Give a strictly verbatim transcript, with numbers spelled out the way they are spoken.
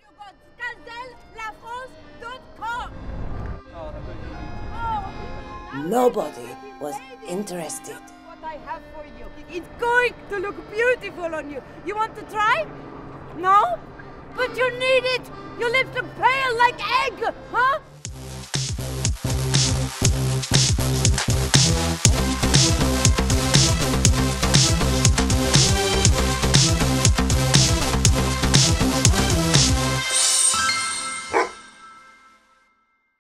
to go to gazelle la france dot com. Nobody was interested. What I have for you. It's going to look beautiful on you. You want to try? No? But you need it